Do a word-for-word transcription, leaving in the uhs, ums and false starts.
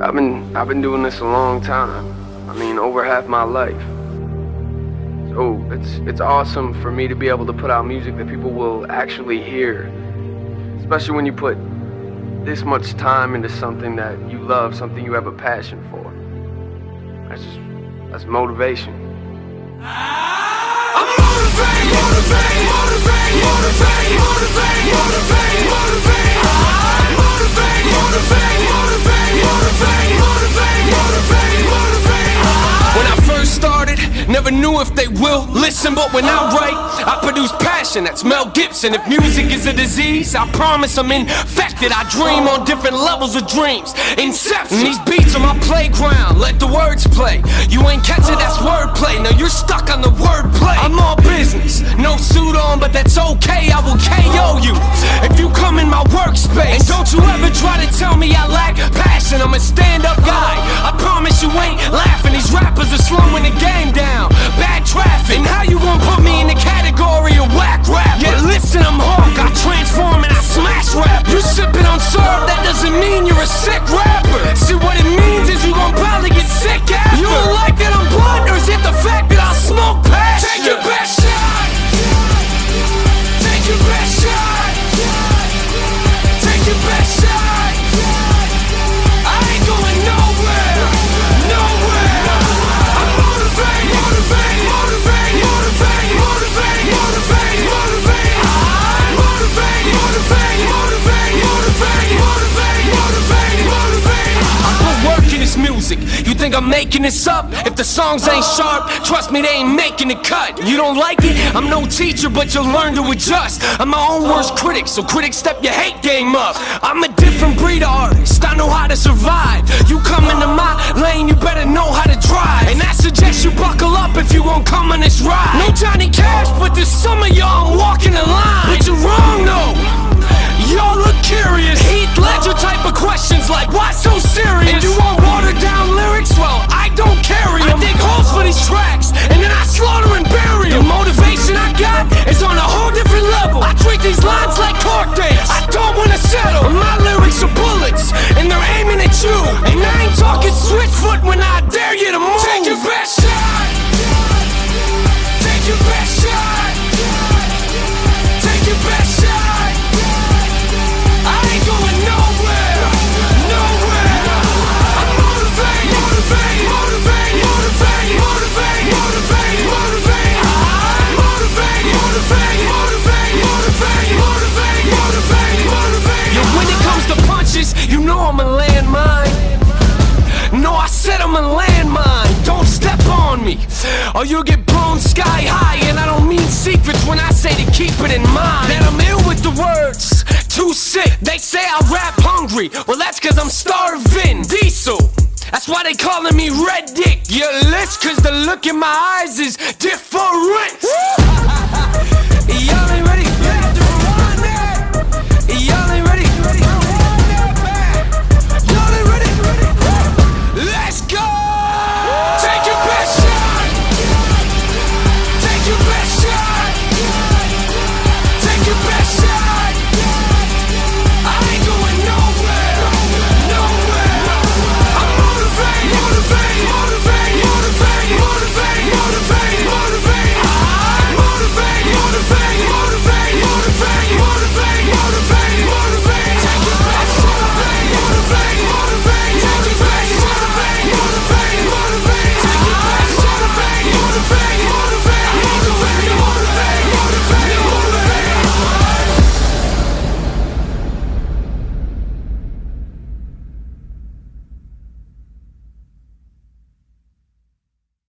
I've been I've been doing this a long time. I mean, over half my life. So it's it's awesome for me to be able to put out music that people will actually hear. Especially when you put this much time into something that you love, something you have a passion for. That's just that's motivation. I'm motivated, motivated, motivated, motivated, motivated, motivated, motivated. I'm motivated, motivated, motivated, motivated, motivated, motivated, motivated. When I first started, never knew if they will listen, but when I write, I produce passion. That's Mel Gibson. If music is a disease, I promise I'm infected. I dream on different levels of dreams. Inception. These beats are my playground. Let the words play. You ain't catch it, that's wordplay. Now you're stuck on the wordplay. I'm all business, no suit on, but that's okay. I will K O you if you come in my workspace. And don't you ever try to tell me I lack passion. I'm a stand-up guy. I promise you ain't laughing. These rappers are slowing the game down. Bad traffic. And how you gonna put me in the category of whack rap? Yeah, listen, I'm Hawk. I transform and I smash rap. You sipping on syrup, that doesn't mean you're a sick rapper. See, what it means is you gon' probably get sick after. You don't like that I'm blunt, or is it the fact that I smoke passion? Take your best shot. Take your best shot. Take your best shot. I ain't going nowhere. Nowhere. I'm motivated, motivated, motivated, motivated, motivated, motivated, motivated. I'm motivated, motivated, motivated, motivated, motivated, motivated, motivated. I put work in this music. You think I'm making this up? If the songs ain't sharp, trust me, they ain't making the cut. You don't like it? I'm no teacher, but you'll learn to adjust. I'm my own worst critic, so critics step your hate game up. I'm a different breed of artist, I know how to survive. You come into my lane, you better know how to drive. And I suggest you buckle up if you gon' come on this ride. No Johnny Cash, but there's some of y'all walking the line. But you're wrong though, y'all look curious. Heath Ledger type of questions like, why so serious? And you want watered down lyrics? Well, I don't carry them. I dig holes for these tracks, and then I slaughter and bury them. The motivation I got is on a whole different level. I treat these lines like court dates. I don't wanna settle. My lyrics are bullets, and they're aiming at you. And I ain't talking switchfoot when I dare you to move. Take your best shot. Take your best shot. Take your best shot. I ain't going nowhere. Nowhere. I'm motivated, motivated, motivated, motivated, motivated, motivated, motivated. I'm motivated, motivated, motivated, motivated, motivated, motivated, motivated. Yeah, when it comes to punches, you know I'm a landmine. No, I said I'm a landmine. Don't step on me, or you'll get blown sky high. And I don't mean secrets when I say to keep it in mind that I'm ill with the words, too sick. They say I rap hungry, well that's cause I'm starving. Diesel, that's why they calling me Red Dick. You're lit cause the look in my eyes is different. Y'all ain't ready.